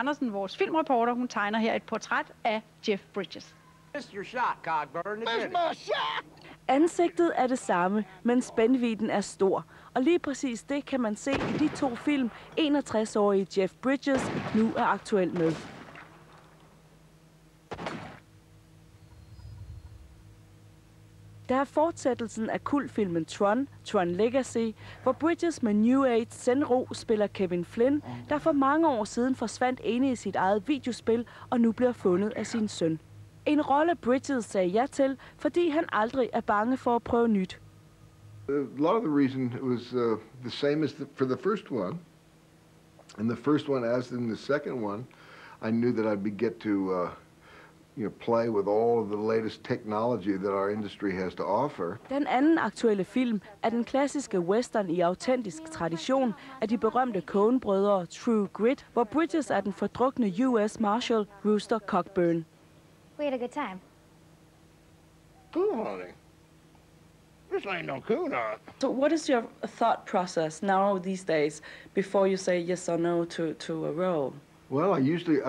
Andersen, vores filmreporter, hun tegner her et portræt af Jeff Bridges. Ansigtet er det samme, men spændvidden er stor. Og lige præcis det kan man se i de 2 film, 61-årige Jeff Bridges nu er aktuel med. Der er fortsættelsen af kultfilmen Tron Legacy, hvor Bridges med New Age Zenro spiller Kevin Flynn, der for mange år siden forsvandt inde i sit eget videospil og nu bliver fundet af sin søn. En rolle Bridges sagde ja til, fordi han aldrig er bange for at prøve nyt. A lot of the reason was the same as for the first one. And the first one, as in the second one, I knew that I'd get to play with all of the latest technology that our industry has to offer. Den anden aktuelle film er den klassiske western i autentisk tradition af de berømte Coen-brødre True Grit, hvor Bridges er den fordrukne US Marshal Rooster Cogburn. We had a good time. Coon hunting? This ain't no coon hunt. So what is your thought process now these days before you say yes or no to a role? Well, I usually,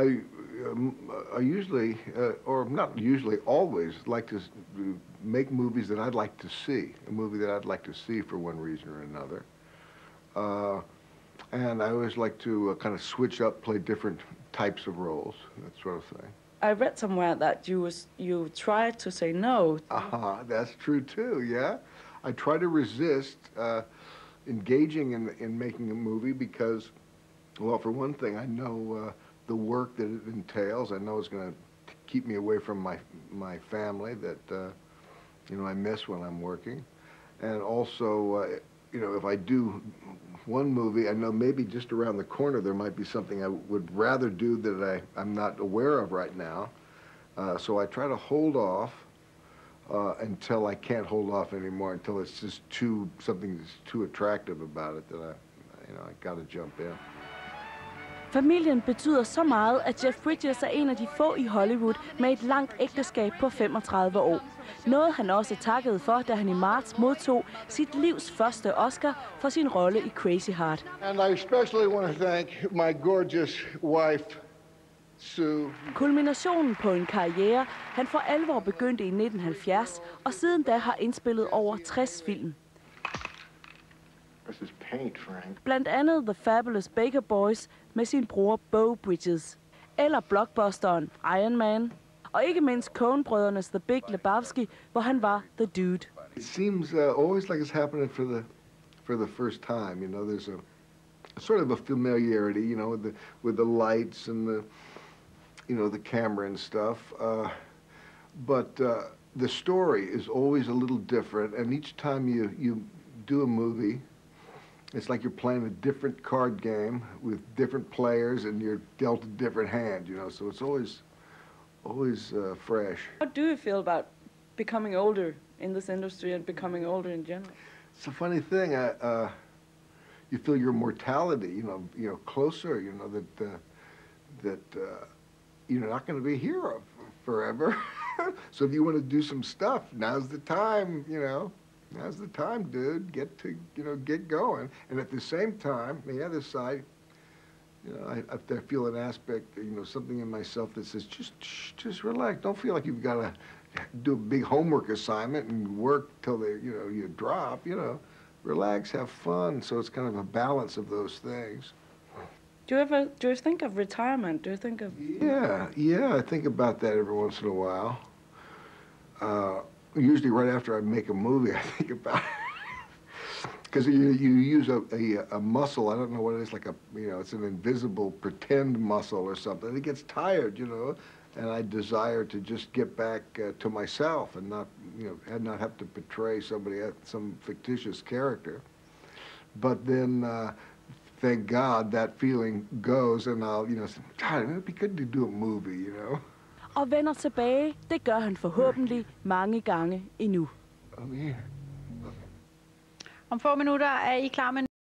or not usually, always like to make movies that I'd like to see. A movie that I'd like to see for one reason or another. And I always like to kind of switch up, play different types of roles, that sort of thing. I read somewhere that you tried to say no. That's true too, yeah. I try to resist engaging in making a movie because, well, for one thing, I know the work that it entails. I know it's going to keep me away from my family that, I miss when I'm working. And also, if I do one movie, I know maybe just around the corner there might be something I would rather do that I'm not aware of right now. So I try to hold off until I can't hold off anymore, until it's just something that's too attractive about it that I got to jump in. Familien betyder så meget, at Jeff Bridges er en af de få i Hollywood med et langt ægteskab på 35 år. Noget han også takkede for, da han i marts modtog sit livs første Oscar for sin rolle i Crazy Heart. And I especially want to thank my gorgeous wife, Sue. Kulminationen på en karriere, han for alvor begyndte i 1970, og siden da har indspillet over 60 film. This is paint, Frank. Blandt andet The Fabulous Baker Boys med sin bror Beau Bridges, eller blockbusteren Iron Man, og ikke mindst Coen-brødrenes The Big Lebowski, hvor han var The Dude. It seems always like it's happening for the first time. There's a sort of a familiarity, with the lights and the camera and stuff. But the story is always a little different, and each time you do a movie, it's like you're playing a different card game with different players, and you're dealt a different hand, so it's always fresh. What do you feel about becoming older in this industry and becoming older in general? It's a funny thing. You feel your mortality, closer, that you're not going to be here forever. So if you want to do some stuff, now's the time, Now's the time, dude. Get going. And at the same time, the other side, I feel an aspect, something in myself that says, just relax. Don't feel like you've got to do a big homework assignment and work till you drop. Relax, have fun. So it's kind of a balance of those things. Do you think of retirement? Do you think of? Yeah. I think about that every once in a while. Usually right after I make a movie, I think about it. Because you use a muscle, I don't know what it is, like it's an invisible pretend muscle or something. It gets tired, and I desire to just get back to myself and not have to portray some fictitious character. But then, thank God, that feeling goes, and I'll, say, God, it'd be good to do a movie, Og vender tilbage, det gør han forhåbentlig mange gange endnu. Om få minutter er I klar med